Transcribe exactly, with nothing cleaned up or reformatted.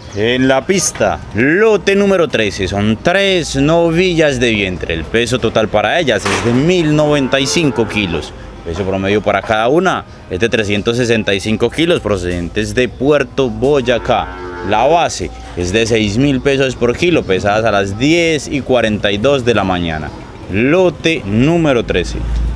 En la pista, lote número trece, son tres novillas de vientre. El peso total para ellas es de mil noventa y cinco kilos. Peso promedio para cada una es de trescientos sesenta y cinco kilos, procedentes de Puerto Boyacá. La base es de seis mil pesos por kilo, pesadas a las diez y cuarenta y dos de la mañana. Lote número trece.